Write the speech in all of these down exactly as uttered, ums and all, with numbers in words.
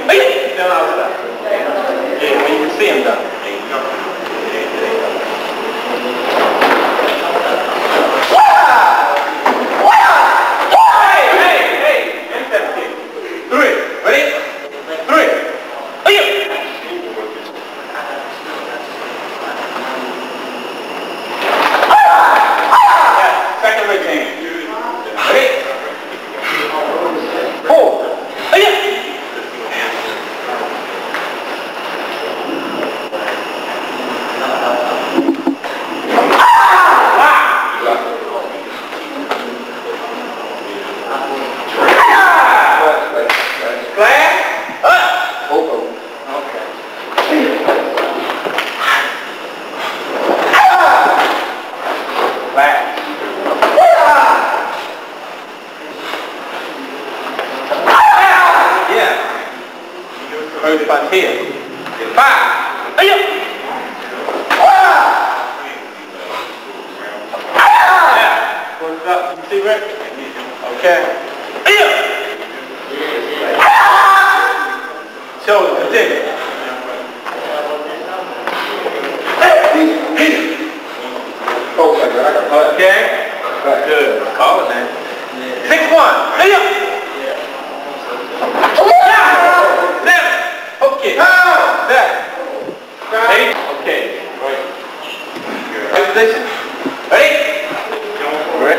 Down outside. Yeah, when you can see him down. There you go. Hurt if I hear. Five. Yeah. What's up? You see, Rick? Okay. Shoulder, continue. Okay. Good. Call it now. Six one. Okay. That. Eight. Okay. Right. Position. Ready? Ready?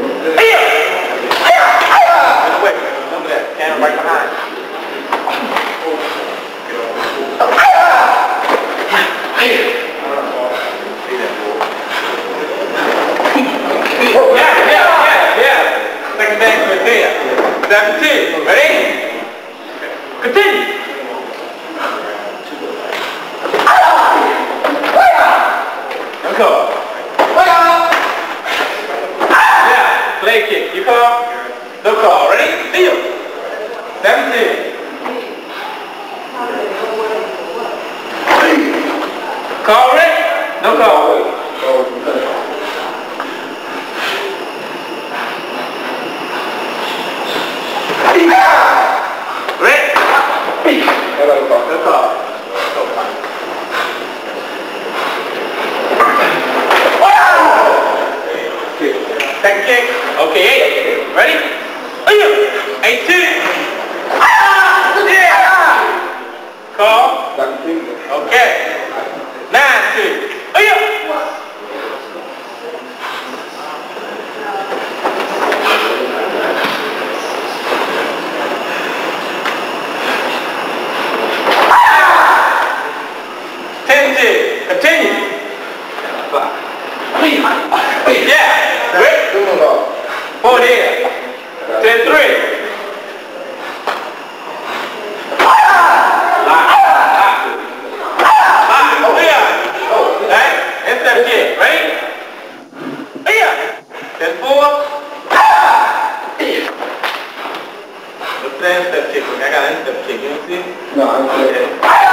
Wait. Remember that. Camera right behind. Yeah, yeah, yeah, yeah. Second dance right there. Seventeen. Ready? Continue. Go. Yeah, play kick. You call? No call. Ready? Deal. seventeen. Call, Rick? No call. Rick? No call. Second kick. Okay, eight. Ready? Eight, two. Yeah. Call. Okay. Nine, two. Ten, two. Continue. Yeah. Rick? Four here. Ten, three. Instant kick. Ready? Ten, four. What's the instant kick? I got instant kick. You don't see? No, I'm okay.